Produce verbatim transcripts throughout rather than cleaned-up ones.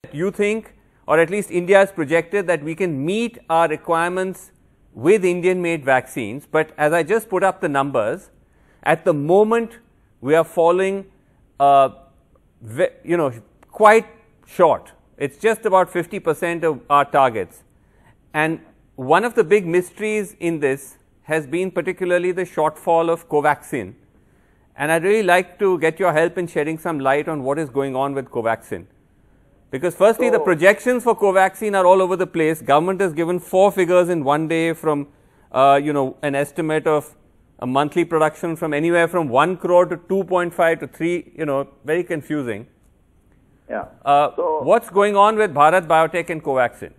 You think, or at least India has projected, that we can meet our requirements with Indian-made vaccines, but as I just put up the numbers, at the moment we are falling, uh, you know, quite short. It's just about fifty percent of our targets. And one of the big mysteries in this has been particularly the shortfall of Covaxin. And I'd really like to get your help in shedding some light on what is going on with Covaxin. Because firstly, so, the projections for Covaxin are all over the place. Government has given four figures in one day from, uh, you know, an estimate of a monthly production from anywhere from one crore to two point five to three, you know, very confusing. Yeah. Uh, so, what's going on with Bharat Biotech and Covaxin?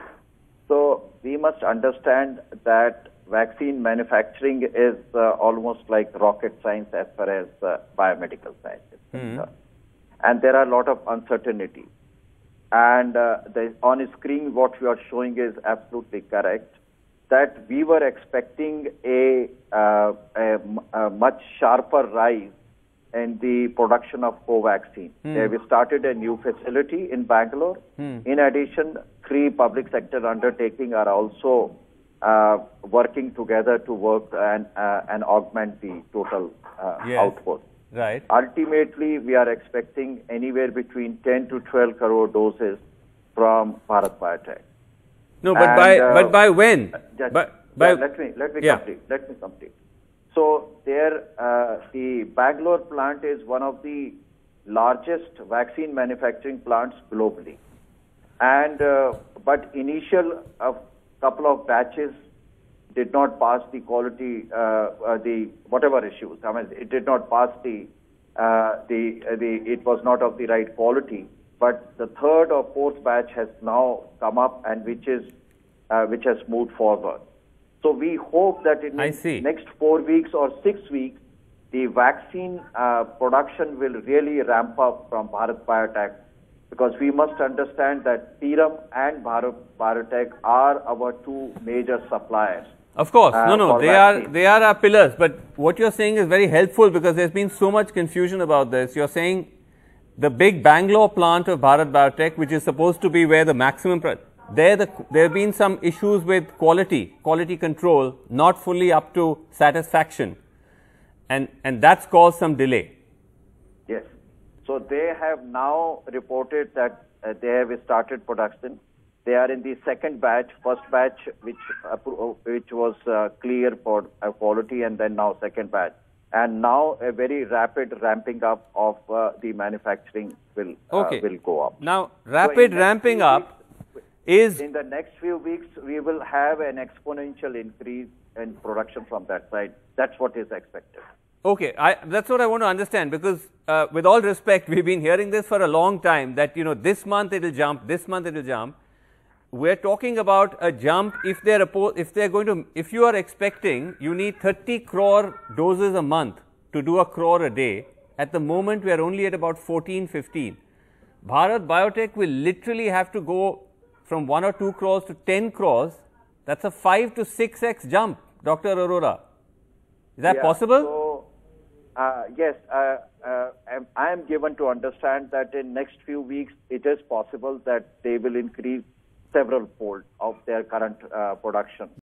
So, we must understand that vaccine manufacturing is uh, almost like rocket science as far as uh, biomedical science is concerned. Mm-hmm. And there are a lot of uncertainty. And uh, the, on screen, what we are showing is absolutely correct, that we were expecting a, uh, a, a much sharper rise in the production of Covaxin. Mm. We started a new facility in Bangalore. Mm. In addition, three public sector undertakings are also uh, working together to work and, uh, and augment the total uh, yes. output. Right. Ultimately, we are expecting anywhere between ten to twelve crore doses from Bharat Biotech. No, but and, by uh, but by when? Just, by, by, let me let me yeah. complete. Let me complete. So there, uh, the Bangalore plant is one of the largest vaccine manufacturing plants globally, and uh, but initial a uh, couple of batches did not pass the quality, uh, uh, the whatever issues. I mean, it did not pass the, uh, the, uh, the, it was not of the right quality. But the third or fourth batch has now come up, and which is, uh, which has moved forward. So we hope that in the next four weeks or six weeks, the vaccine uh, production will really ramp up from Bharat Biotech, because we must understand that Serum and Bharat Biotech are our two major suppliers. Of course, uh, no, no, they vaccine. are they are our pillars. But what you're saying is very helpful, because there's been so much confusion about this. You're saying the big Bangalore plant of Bharat Biotech, which is supposed to be where the maximum, there the, there have been some issues with quality, quality control, not fully up to satisfaction, and and that's caused some delay. Yes. So they have now reported that uh, they have started production. They are in the second batch, first batch which uh, which was uh, clear for uh, quality, and then now second batch. And now a very rapid ramping up of uh, the manufacturing will uh, okay. will go up. Now, rapid so ramping up weeks, is... In the next few weeks, we will have an exponential increase in production from that side. That's what is expected. Okay, I, that's what I want to understand, because uh, with all respect, we've been hearing this for a long time, that, you know, this month it will jump, this month it will jump. We're talking about a jump if they're, if they're going to, if you are expecting, you need thirty crore doses a month to do a crore a day. At the moment, we are only at about fourteen, fifteen. Bharat Biotech will literally have to go from one or two crores to ten crores. That's a five to six X jump, Doctor Arora. Is that yeah, possible? So, uh, yes, uh, uh, I am given to understand that in next few weeks, it is possible that they will increase several fold of their current uh, production.